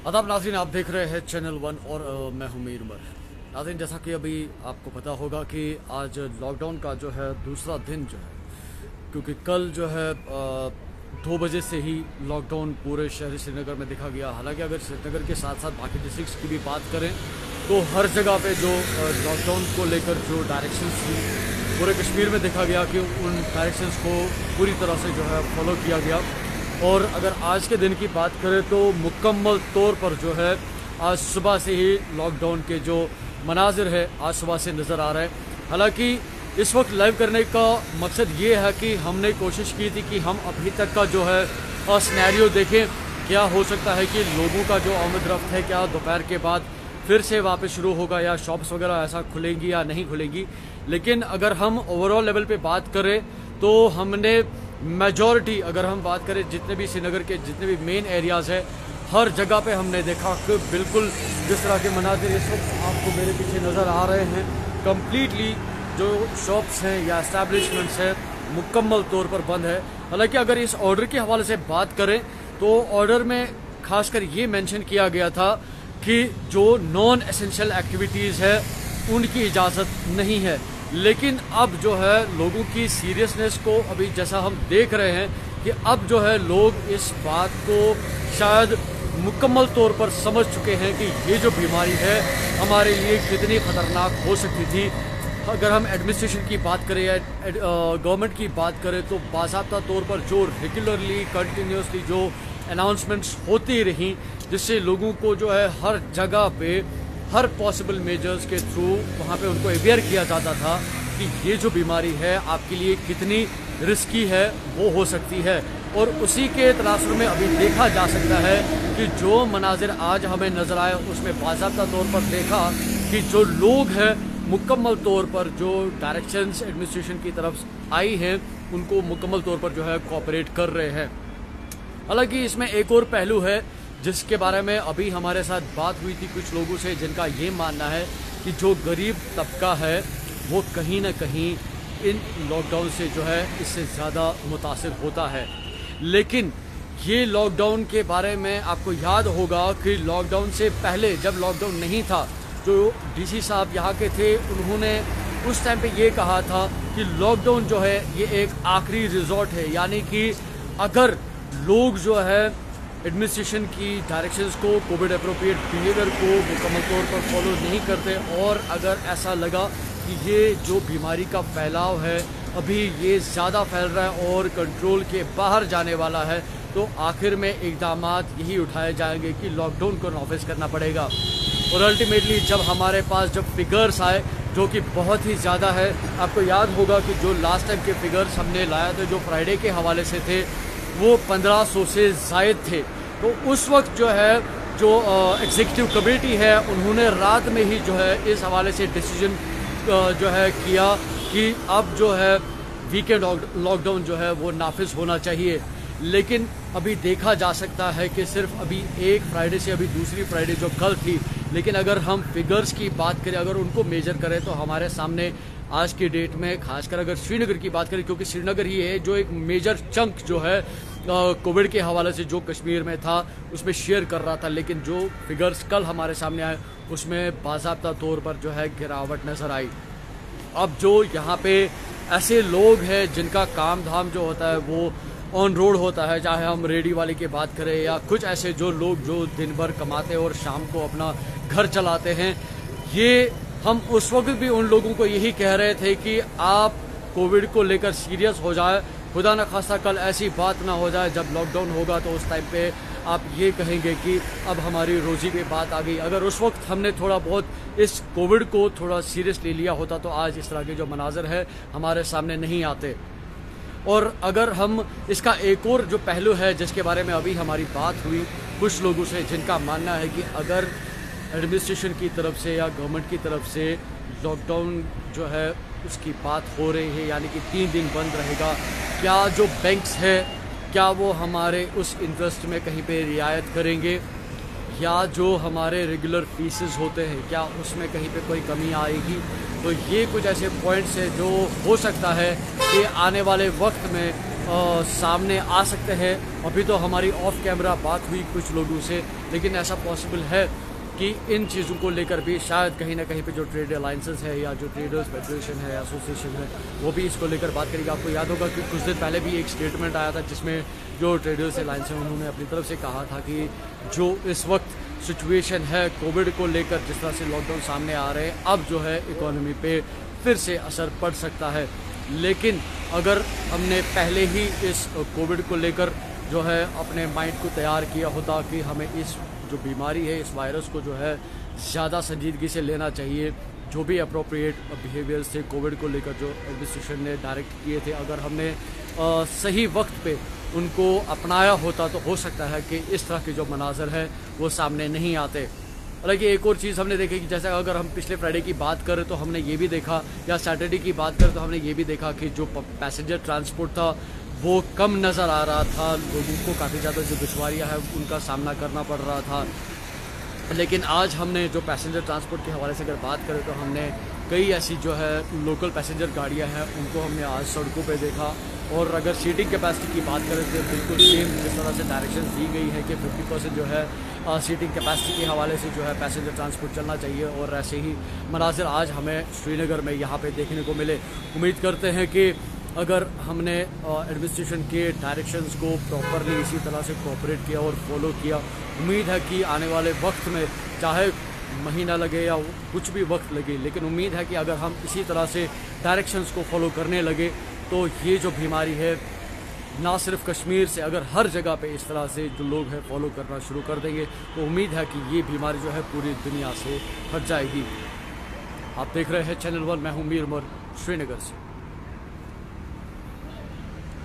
आदाब नाज़रीन, आप देख रहे हैं चैनल वन और मैं हूं मीर उमर। नाज़रीन, जैसा कि अभी आपको पता होगा कि आज लॉकडाउन का जो है दूसरा दिन जो है, क्योंकि कल जो है 2 बजे से ही लॉकडाउन पूरे शहर श्रीनगर में देखा गया। हालांकि अगर श्रीनगर के साथ साथ बाकी डिस्ट्रिक्ट्स की भी बात करें तो हर जगह पे जो लॉकडाउन को लेकर जो डायरेक्शंस थी पूरे कश्मीर में देखा गया कि उन डायरेक्शंस को पूरी तरह से जो है फॉलो किया गया। और अगर आज के दिन की बात करें तो मुकम्मल तौर पर जो है आज सुबह से ही लॉकडाउन के जो मनाजिर है आज सुबह से नज़र आ रहा है। हालांकि इस वक्त लाइव करने का मकसद ये है कि हमने कोशिश की थी कि हम अभी तक का जो है सिनेरियो देखें, क्या हो सकता है कि लोगों का जो आमद रफ्त है क्या दोपहर के बाद फिर से वापस शुरू होगा या शॉप्स वगैरह ऐसा खुलेंगी या नहीं खुलेंगी। लेकिन अगर हम ओवरऑल लेवल पे बात करें तो हमने मेजॉरिटी, अगर हम बात करें जितने भी श्रीनगर के जितने भी मेन एरियाज़ है हर जगह पे हमने देखा कि बिल्कुल जिस तरह के मनाजिर इस वक्त आपको मेरे पीछे नज़र आ रहे हैं, कम्प्लीटली जो शॉप्स हैं या एस्टैब्लिशमेंट्स हैं मुकम्मल तौर पर बंद है। हालांकि अगर इस ऑर्डर के हवाले से बात करें तो ऑर्डर में खासकर ये मेंशन किया गया था कि जो नॉन एसेंशियल एक्टिविटीज़ है उनकी इजाज़त नहीं है। लेकिन अब जो है लोगों की सीरियसनेस को अभी जैसा हम देख रहे हैं कि अब जो है लोग इस बात को शायद मुकम्मल तौर पर समझ चुके हैं कि ये जो बीमारी है हमारे लिए कितनी ख़तरनाक हो सकती थी। अगर हम एडमिनिस्ट्रेशन की बात करें या गवर्नमेंट की बात करें तो बाज़ाब्ता तौर पर जो रेगुलरली कंटिन्यूसली जो अनाउंसमेंट्स होती रहीं जिससे लोगों को जो है हर जगह पे हर पॉसिबल मेजर्स के थ्रू वहाँ पे उनको अवेयर किया जाता था कि ये जो बीमारी है आपके लिए कितनी रिस्की है वो हो सकती है। और उसी के तनासुर में अभी देखा जा सकता है कि जो मनाजिर आज हमें नज़र आए उसमें बाज़ाब्ता तौर पर देखा कि जो लोग हैं मुकम्मल तौर पर जो डायरेक्शंस एडमिनिस्ट्रेशन की तरफ आई हैं उनको मुकम्मल तौर पर जो है कोऑपरेट कर रहे हैं। हालांकि इसमें एक और पहलू है जिसके बारे में अभी हमारे साथ बात हुई थी कुछ लोगों से, जिनका ये मानना है कि जो गरीब तबका है वो कहीं ना कहीं इन लॉकडाउन से जो है इससे ज़्यादा मुतासिर होता है। लेकिन ये लॉकडाउन के बारे में आपको याद होगा कि लॉकडाउन से पहले जब लॉकडाउन नहीं था जो डीसी साहब यहाँ के थे उन्होंने उस टाइम पे ये कहा था कि लॉकडाउन जो है ये एक आखिरी रिजॉर्ट है, यानी कि अगर लोग जो है एडमिनिस्ट्रेशन की डायरेक्शंस को कोविड अप्रोप्रिएट बिहेवियर को मुकम्मल तौर पर फॉलो नहीं करते और अगर ऐसा लगा कि ये जो बीमारी का फैलाव है अभी ये ज़्यादा फैल रहा है और कंट्रोल के बाहर जाने वाला है तो आखिर में इक़दामात यही उठाए जाएंगे कि लॉकडाउन को नाफिज करना पड़ेगा। और अल्टीमेटली जब हमारे पास जब फिगर्स आए जो कि बहुत ही ज़्यादा है, आपको याद होगा कि जो लास्ट टाइम के फिगर्स हमने लाया थे जो फ्राइडे के हवाले से थे वो 1500 से ज़ायद थे। तो उस वक्त जो है जो एग्जीक्यूटिव कमेटी है उन्होंने रात में ही जो है इस हवाले से डिसीजन जो है किया कि अब जो है वीकेंड लॉकडाउन जो है वो नाफिज होना चाहिए। लेकिन अभी देखा जा सकता है कि सिर्फ अभी एक फ्राइडे से अभी दूसरी फ्राइडे जो कल थी, लेकिन अगर हम फिगर्स की बात करें अगर उनको मेजर करें तो हमारे सामने आज की डेट में खासकर अगर श्रीनगर की बात करें क्योंकि श्रीनगर ही है जो एक मेजर चंक जो है कोविड के हवाले से जो कश्मीर में था उसमें शेयर कर रहा था, लेकिन जो फिगर्स कल हमारे सामने आए उसमें बाज़ाब्ता तौर पर जो है गिरावट नज़र आई। अब जो यहाँ पे ऐसे लोग हैं जिनका काम धाम जो होता है वो ऑन रोड होता है, चाहे हम रेडी वाले की बात करें या कुछ ऐसे जो लोग जो दिन भर कमाते हैं और शाम को अपना घर चलाते हैं, ये हम उस वक्त भी उन लोगों को यही कह रहे थे कि आप कोविड को लेकर सीरियस हो जाए, खुदा न खास्ता कल ऐसी बात ना हो जाए जब लॉकडाउन होगा तो उस टाइम पे आप ये कहेंगे कि अब हमारी रोज़ी की बात आ गई। अगर उस वक्त हमने थोड़ा बहुत इस कोविड को थोड़ा सीरियस ले लिया होता तो आज इस तरह के जो मनाजर है हमारे सामने नहीं आते। और अगर हम इसका एक और जो पहलू है जिसके बारे में अभी हमारी बात हुई कुछ लोगों से जिनका मानना है कि अगर एडमिनिस्ट्रेशन की तरफ से या गवर्नमेंट की तरफ से लॉकडाउन जो है उसकी बात हो रही है यानी कि 3 दिन बंद रहेगा, क्या जो बैंक्स है क्या वो हमारे उस इंटरेस्ट में कहीं पे रियायत करेंगे या जो हमारे रेगुलर फीसेस होते हैं क्या उसमें कहीं पे कोई कमी आएगी। तो ये कुछ ऐसे पॉइंट्स हैं जो हो सकता है कि आने वाले वक्त में सामने आ सकते हैं। अभी तो हमारी ऑफ कैमरा बात हुई कुछ लोगों से, लेकिन ऐसा पॉसिबल है कि इन चीज़ों को लेकर भी शायद कहीं ना कहीं पे जो ट्रेड अलायंसेस है या जो ट्रेडर्स फेडरेशन है, एसोसिएशन है, वो भी इसको लेकर बात करेगी। आपको याद होगा कि कुछ दिन पहले भी एक स्टेटमेंट आया था जिसमें जो ट्रेडर्स अलायंस है उन्होंने अपनी तरफ से कहा था कि जो इस वक्त सिचुएशन है कोविड को लेकर, जिस तरह से लॉकडाउन सामने आ रहे हैं, अब जो है इकोनॉमी पे फिर से असर पड़ सकता है। लेकिन अगर हमने पहले ही इस कोविड को लेकर जो है अपने माइंड को तैयार किया होता कि हमें इस जो बीमारी है, इस वायरस को जो है ज़्यादा संजीदगी से लेना चाहिए, जो भी अप्रोप्रिएट बिहेवियर्स थे कोविड को लेकर जो एडमिनिस्ट्रेशन ने डायरेक्ट किए थे, अगर हमने सही वक्त पे उनको अपनाया होता तो हो सकता है कि इस तरह के जो मनाजर है वो सामने नहीं आते। हालांकि एक और चीज़ हमने देखी कि जैसे अगर हम पिछले फ्राइडे की बात करें तो हमने ये भी देखा, या सैटरडे की बात करें तो हमने ये भी देखा कि जो पैसेंजर ट्रांसपोर्ट था वो कम नज़र आ रहा था। लोगों को काफ़ी ज़्यादा जो दुश्वारियाँ हैं उनका सामना करना पड़ रहा था। लेकिन आज हमने जो पैसेंजर ट्रांसपोर्ट के हवाले से अगर बात करें तो हमने कई ऐसी जो है लोकल पैसेंजर गाड़ियां हैं उनको हमने आज सड़कों पे देखा। और अगर सीटिंग कैपेसिटी की बात करें तो बिल्कुल सेम जिस तरह से डायरेक्शन दी गई है कि 50% जो है सीटिंग कैपेसिटी के हवाले से जो है पैसेंजर ट्रांसपोर्ट चलना चाहिए, और ऐसे ही मनाजिर आज हमें श्रीनगर में यहाँ पे देखने को मिले। उम्मीद करते हैं कि अगर हमने एडमिनिस्ट्रेशन के डायरेक्शंस को प्रॉपरली इसी तरह से कोऑपरेट किया और फॉलो किया, उम्मीद है कि आने वाले वक्त में चाहे महीना लगे या कुछ भी वक्त लगे, लेकिन उम्मीद है कि अगर हम इसी तरह से डायरेक्शंस को फॉलो करने लगे तो ये जो बीमारी है ना सिर्फ कश्मीर से, अगर हर जगह पे इस तरह से जो लोग हैं फॉलो करना शुरू कर देंगे तो उम्मीद है कि ये बीमारी जो है पूरी दुनिया से हट जाएगी। आप देख रहे हैं चैनल 1, मैं हूं मीर उमर, श्रीनगर से।